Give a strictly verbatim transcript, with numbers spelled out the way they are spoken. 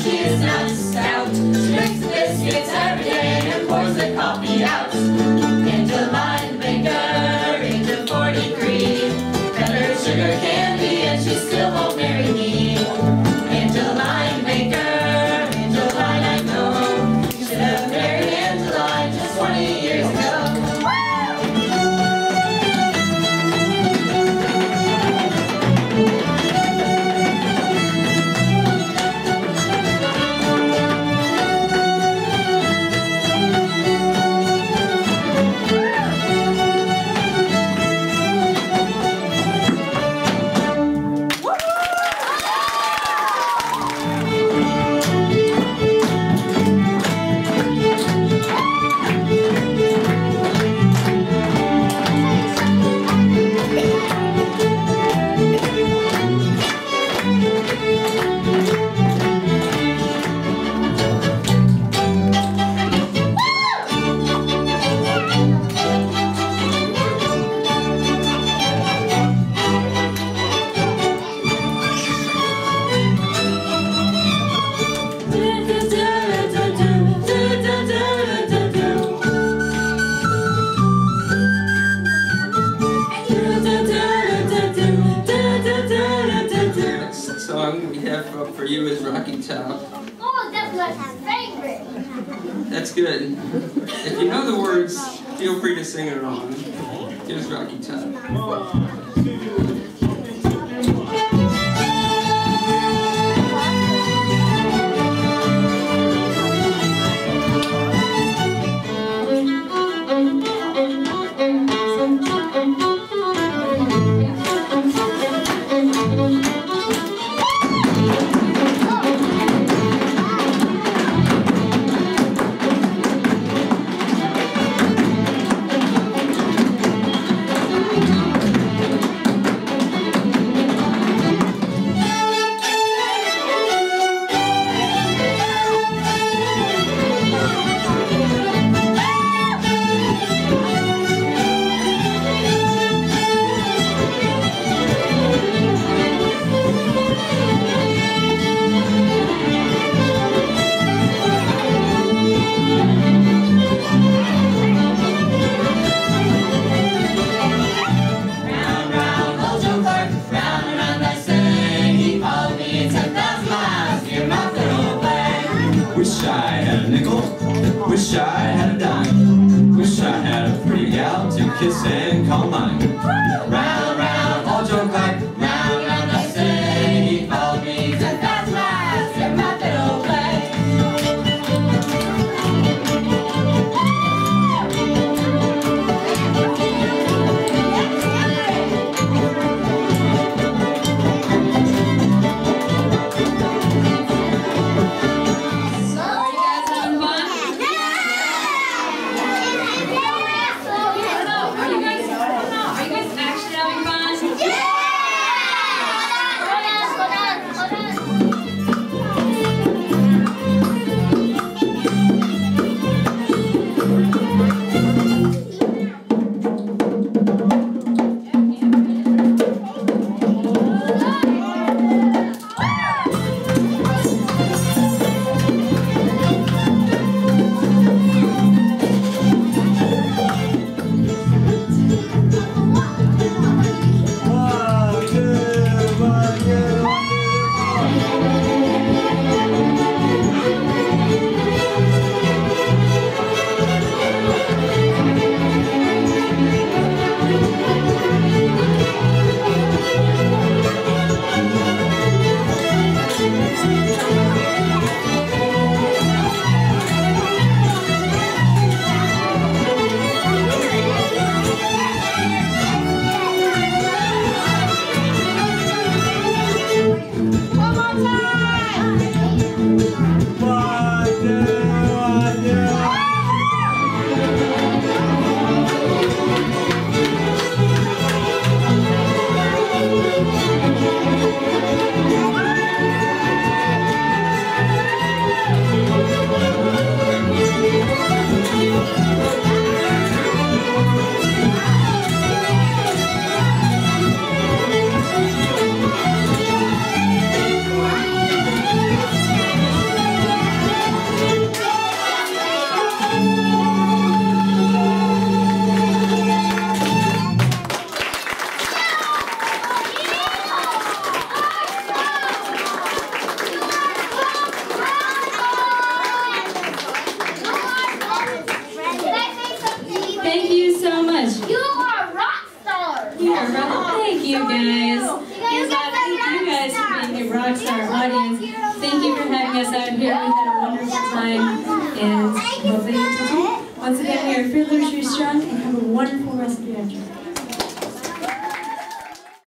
she is not stout. She drinks the biscuits every day and pours the coffee out. Into line maker, into forty-three. Fed her sugar candy and she still won't marry me. Angel line maker, angel line I know. Should have married Angel line just twenty years ago. Song we have up for you is Rocky Top. Oh, that's my favorite. That's good. If you know the words, feel free to sing it along. Here's Rocky Top. Wish I had a nickel, wish I had a dime, wish I had a pretty gal to kiss and call mine. Round, round, all joke like, round, round I say, he called me ten thousand miles, hear my fiddle play. Are you guys actually you guys. Here's that. Thank you guys for being a rock star audience. Thank you for having us out here. We had a wonderful time, and hopefully you too. Once again, we are Fiddlers ReStrung, and have a wonderful rest of your afternoon.